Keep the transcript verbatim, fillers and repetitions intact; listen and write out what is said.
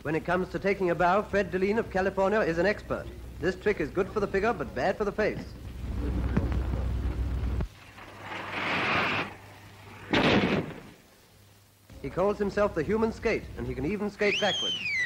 When it comes to taking a bow, Fred Delin of California is an expert. This trick is good for the figure, but bad for the face. He calls himself the human skate, and he can even skate backwards.